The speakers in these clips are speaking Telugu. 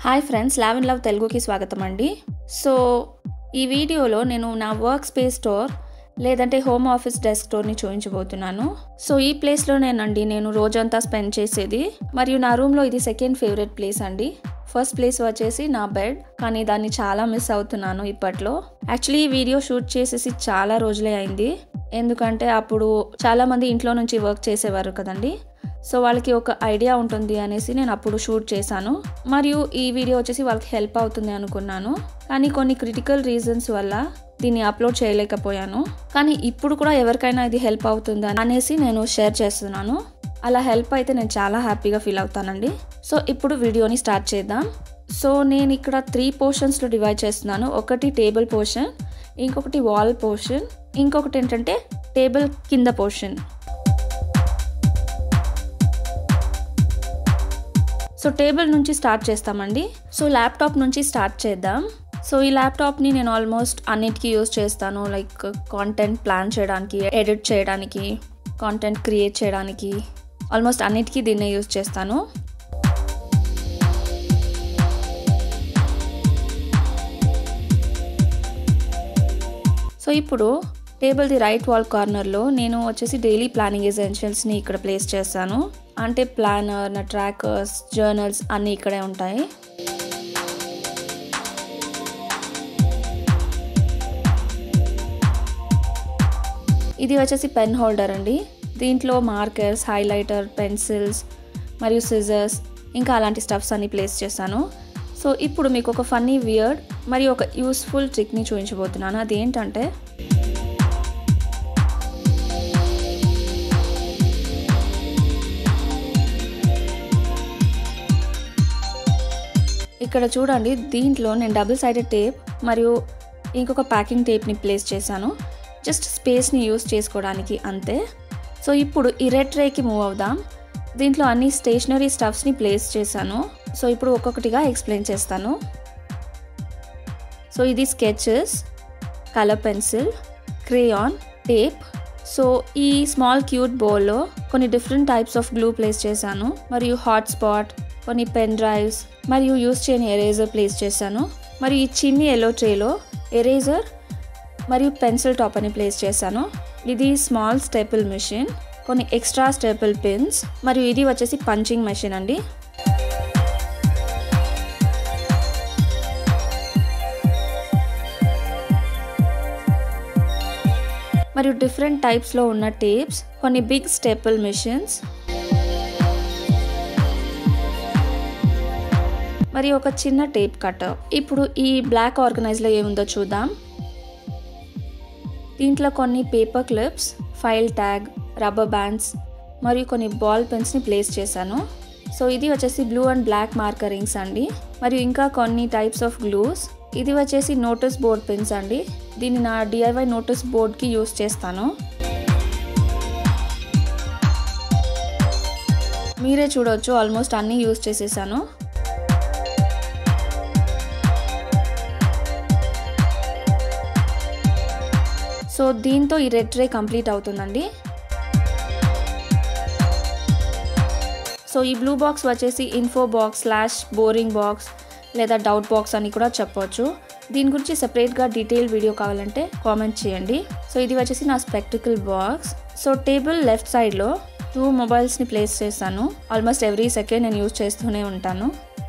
Hi friends, Lav and love తెలుగుకి స్వాగతం అండి. సో ఈ వీడియోలో నేను నా వర్క్ స్పేస్ స్టోర్ లేదంటే హోమ్ ఆఫీస్ డెస్క్ స్టోర్ని చూపించబోతున్నాను. సో ఈ ప్లేస్లో నేను రోజంతా స్పెండ్ చేసేది, మరియు నా రూమ్లో ఇది సెకండ్ ఫేవరెట్ ప్లేస్ అండి. ఫస్ట్ ప్లేస్ వచ్చేసి నా బెడ్, కానీ దాన్ని చాలా మిస్ అవుతున్నాను ఇప్పట్లో. యాక్చువల్లీ ఈ వీడియో షూట్ చేసేసి చాలా రోజులే అయింది, ఎందుకంటే అప్పుడు చాలామంది ఇంట్లో నుంచి వర్క్ చేసేవారు కదండి. సో వాళ్ళకి ఒక ఐడియా ఉంటుంది అనేసి నేను అప్పుడు షూట్ చేశాను, మరియు ఈ వీడియో వచ్చేసి వాళ్ళకి హెల్ప్ అవుతుంది అనుకున్నాను. కానీ కొన్ని క్రిటికల్ రీజన్స్ వల్ల దీన్ని అప్లోడ్ చేయలేకపోయాను. కానీ ఇప్పుడు కూడా ఎవరికైనా ఇది హెల్ప్ అవుతుంది అనేసి నేను షేర్ చేస్తున్నాను. అలా హెల్ప్ అయితే నేను చాలా హ్యాపీగా ఫీల్ అవుతానండి. సో ఇప్పుడు వీడియోని స్టార్ట్ చేద్దాం. సో నేను ఇక్కడ 3 పోర్షన్స్లో డివైడ్ చేస్తున్నాను. ఒకటి టేబుల్ పోర్షన్, ఇంకొకటి వాల్ పోర్షన్, ఇంకొకటి ఏంటంటే టేబుల్ కింద పోర్షన్. సో టేబుల్ నుంచి స్టార్ట్ చేస్తామండి. సో ల్యాప్టాప్ నుంచి స్టార్ట్ చేద్దాం. సో ఈ ల్యాప్టాప్ని నేను ఆల్మోస్ట్ అన్నిటికీ యూజ్ చేస్తాను. లైక్ కాంటెంట్ ప్లాన్ చేయడానికి, ఎడిట్ చేయడానికి, కాంటెంట్ క్రియేట్ చేయడానికి, ఆల్మోస్ట్ అన్నిటికీ దీన్నే యూజ్ చేస్తాను. సో ఇప్పుడు టేబుల్ది రైట్ వాల్ కార్నర్లో నేను వచ్చేసి డైలీ ప్లానింగ్ ఎసెన్షియల్స్ని ఇక్కడ ప్లేస్ చేస్తాను. అంటే ప్లానర్, నా ట్రాకర్స్, జర్నల్స్ అన్నీ ఇక్కడే ఉంటాయి. ఇది వచ్చేసి పెన్ హోల్డర్ అండి. దీంట్లో మార్కర్స్, హైలైటర్, పెన్సిల్స్ మరియు సిజర్స్ ఇంకా అలాంటి స్టఫ్స్ అన్ని ప్లేస్ చేశాను. సో ఇప్పుడు మీకు ఒక ఫన్నీ, వియర్డ్ మరియు ఒక యూస్ఫుల్ ట్రిక్ని చూపించబోతున్నాను. అదేంటంటే ఇక్కడ చూడండి, దీంట్లో నేను డబుల్ సైడెడ్ టేప్ మరియు ఇంకొక ప్యాకింగ్ టేప్ని ప్లేస్ చేశాను, జస్ట్ స్పేస్ని యూస్ చేసుకోవడానికి అంతే. సో ఇప్పుడు ఈ రెడ్ ట్రేకి మూవ్ అవుదాం. దీంట్లో అన్ని స్టేషనరీ స్టఫ్స్ని ప్లేస్ చేశాను. సో ఇప్పుడు ఒక్కొక్కటిగా ఎక్స్ప్లెయిన్ చేస్తాను. సో ఇది sketches, colour pencil, crayon, tape. So ఈ స్మాల్ క్యూట్ బౌల్లో కొన్ని different types of glue place చేశాను, మరియు హాట్స్పాట్, కొన్ని పెన్ డ్రైవ్స్ మరియు యూస్ చేయని ఎరేజర్ ప్లేస్ చేశాను. మరియు ఈ చిన్ని ఎల్లో ట్రేలో ఎరేజర్ మరియు పెన్సిల్ టాప్ అని ప్లేస్ చేశాను. ఇది స్మాల్ స్టేపుల్ మెషిన్, కొన్ని ఎక్స్ట్రా స్టేపుల్ పిన్స్, మరియు ఇది వచ్చేసి పంచింగ్ మెషిన్ అండి. మరియు డిఫరెంట్ టైప్స్లో ఉన్న టేప్స్, కొన్ని బిగ్ స్టేపుల్ మెషిన్స్, మరియు ఒక చిన్న టేప్ కట్టర్. ఇప్పుడు ఈ బ్లాక్ ఆర్గనైజ్లో ఏముందో చూద్దాం. దీంట్లో కొన్ని paper clips, file tag, rubber bands మరియు కొన్ని బాల్ పెన్స్ని ప్లేస్ చేశాను. సో ఇది వచ్చేసి బ్లూ అండ్ బ్లాక్ మార్కరింగ్స్ అండి, మరియు ఇంకా కొన్ని టైప్స్ ఆఫ్ గ్లూస్. ఇది వచ్చేసి నోటీస్ బోర్డ్ పెన్స్ అండి. దీన్ని నా DIY నోటీస్ బోర్డ్కి యూస్ చేస్తాను. మీరే చూడవచ్చు, ఆల్మోస్ట్ అన్నీ యూస్ చేసేసాను. సో దీంతో ఈ రెడ్ ట్రే కంప్లీట్ అవుతుందండి. సో ఈ బ్లూ బాక్స్ వచ్చేసి ఇన్ఫో బాక్స్ / బోరింగ్ బాక్స్ లేదా డౌట్ బాక్స్ అని కూడా చెప్పవచ్చు. దీని గురించి సెపరేట్గా డీటెయిల్ వీడియో కావాలంటే కామెంట్ చేయండి. సో ఇది వచ్చేసి నా spectacle box. So table left సైడ్లో 2 మొబైల్స్ని ప్లేస్ చేశాను. ఆల్మోస్ట్ ఎవ్రీ సెకండ్ నేను యూజ్ చేస్తూనే ఉంటాను.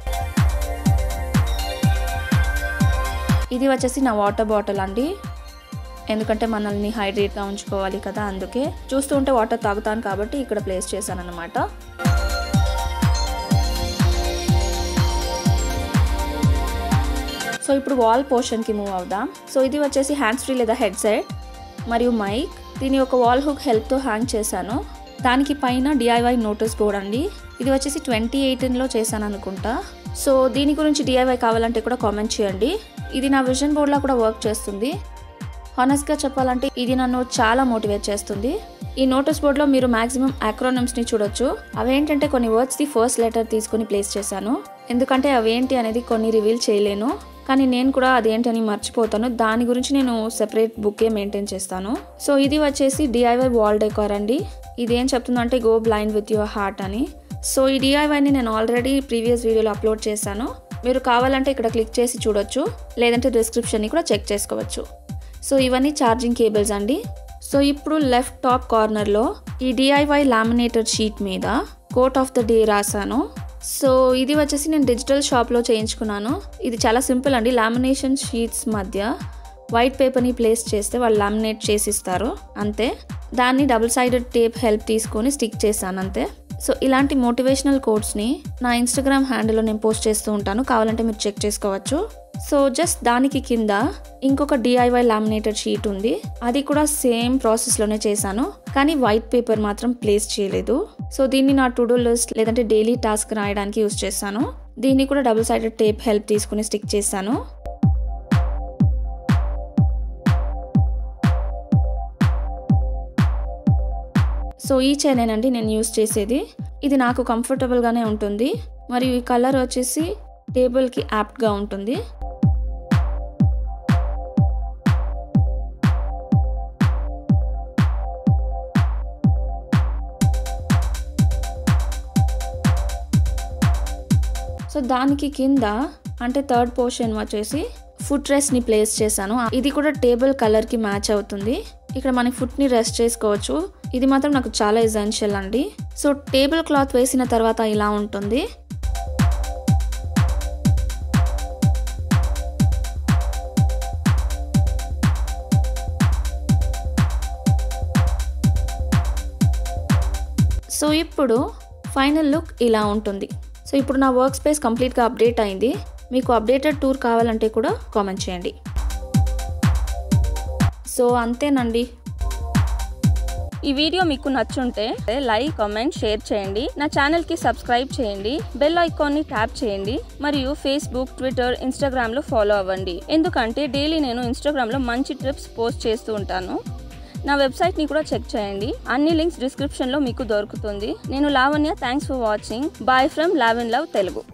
ఇది వచ్చేసి నా వాటర్ బాటిల్ అండి, ఎందుకంటే మనల్ని హైడ్రేట్గా ఉంచుకోవాలి కదా, అందుకే చూస్తూ ఉంటే వాటర్ తాగుతాను కాబట్టి ఇక్కడ ప్లేస్ చేశాను అన్నమాట. సో ఇప్పుడు వాల్ పోర్షన్కి మూవ్ అవుదాం. సో ఇది వచ్చేసి హ్యాండ్స్ ఫ్రీ లేదా హెడ్సెట్ మరియు మైక్. దీన్ని ఒక వాల్ హుక్ హెల్ప్తో హ్యాంగ్ చేశాను. దానికి పైన DIY నోటీస్ బోర్డ్ అండి. ఇది వచ్చేసి 2018లో చేశాను అనుకుంటా. సో దీని గురించి DIY కావాలంటే కూడా కామెంట్ చేయండి. ఇది నా విజన్ బోర్డ్లా కూడా వర్క్ చేస్తుంది. హానెస్ట్గా చెప్పాలంటే ఇది నన్ను చాలా మోటివేట్ చేస్తుంది. ఈ నోటీస్ బోర్డ్లో మీరు మ్యాక్సిమం యాక్రోనిమ్స్ని చూడొచ్చు. అవేంటంటే కొన్ని వర్డ్స్ది ఫస్ట్ లెటర్ తీసుకుని ప్లేస్ చేశాను, ఎందుకంటే అవేంటి అనేది కొన్ని రివీల్ చేయలేను. కానీ నేను కూడా అదేంటని మర్చిపోతాను. దాని గురించి నేను సెపరేట్ బుక్కే మెయింటైన్ చేస్తాను. సో ఇది వచ్చేసి DIY వాల్ డెకార్ అండి. ఇదేం చెప్తుందంటే go blind with your heart అని. సో ఈ DIYని నేను ఆల్రెడీ ప్రీవియస్ వీడియోలో అప్లోడ్ చేశాను. మీరు కావాలంటే ఇక్కడ క్లిక్ చేసి చూడొచ్చు, లేదంటే డిస్క్రిప్షన్ని కూడా చెక్ చేసుకోవచ్చు. సో ఇవన్నీ ఛార్జింగ్ కేబుల్స్ అండి. సో ఇప్పుడు లెఫ్ట్ టాప్ కార్నర్లో ఈ DIY లామినేటెడ్ షీట్ మీద కోట్ ఆఫ్ ద డే రాసాను. సో ఇది వచ్చేసి నేను డిజిటల్ షాప్లో చేయించుకున్నాను. ఇది చాలా సింపుల్ అండి. లామినేషన్ షీట్స్ మధ్య వైట్ పేపర్ని ప్లేస్ చేస్తే వాళ్ళు లామినేట్ చేసి ఇస్తారు అంతే. దాన్ని డబుల్ సైడెడ్ టేప్ హెల్ప్ తీసుకొని స్టిక్ చేశాను అంతే. సో ఇలాంటి మోటివేషనల్ కోట్స్ని నా ఇన్స్టాగ్రామ్ హ్యాండిల్లో నేను పోస్ట్ చేస్తూ ఉంటాను, కావాలంటే మీరు చెక్ చేసుకోవచ్చు. సో జస్ట్ దానికి కింద ఇంకొక DIY లామినేటెడ్ షీట్ ఉంది, అది కూడా సేమ్ ప్రాసెస్లోనే చేశాను, కానీ వైట్ పేపర్ మాత్రం ప్లేస్ చేయలేదు. సో దీన్ని నా టు డూ లిస్ట్ లేదంటే డైలీ టాస్క్ రాయడానికి యూస్ చేస్తాను. దీన్ని కూడా డబుల్ సైడెడ్ టేప్ హెల్ప్ తీసుకుని స్టిక్ చేశాను. సో ఈ చైనేనండి నేను యూస్ చేసేది. ఇది నాకు కంఫర్టబుల్గానే ఉంటుంది, మరియు ఈ కలర్ వచ్చేసి టేబుల్కి యాప్ట్గా ఉంటుంది. సో దానికి కింద అంటే థర్డ్ పోర్షన్ వచ్చేసి ఫుట్ రెస్ట్ని ప్లేస్ చేశాను. ఇది కూడా టేబుల్ కలర్కి మ్యాచ్ అవుతుంది. ఇక్కడ మనకి ఫుట్ని రెస్ట్ చేసుకోవచ్చు. ఇది మాత్రం నాకు చాలా ఎసెన్షియల్ అండి. సో టేబుల్ క్లాత్ వేసిన తర్వాత ఇలా ఉంటుంది. సో ఇప్పుడు ఫైనల్ లుక్ ఇలా ఉంటుంది. సో ఇప్పుడు నా వర్క్ స్పేస్ కంప్లీట్గా అప్డేట్ అయింది. మీకు అప్డేటెడ్ టూర్ కావాలంటే కూడా కామెంట్ చేయండి. సో అంతేనండి. ఈ వీడియో మీకు నచ్చుంటే లైక్, కామెంట్, షేర్ చేయండి. నా ఛానల్కి సబ్స్క్రైబ్ చేయండి. బెల్ ఐకాన్ని ట్యాప్ చేయండి. మరియు ఫేస్బుక్, ట్విట్టర్, ఇన్స్టాగ్రామ్లో ఫాలో అవ్వండి. ఎందుకంటే డైలీ నేను ఇన్స్టాగ్రామ్లో మంచి ట్రిప్స్ పోస్ట్ చేస్తూ ఉంటాను. నా వెబ్సైట్ని కూడా చెక్ చేయండి. అన్ని లింక్స్ డిస్క్రిప్షన్లో మీకు దొరుకుతుంది. నేను Lavanya. Thanks for watching. Bye from Lav in love Telugu.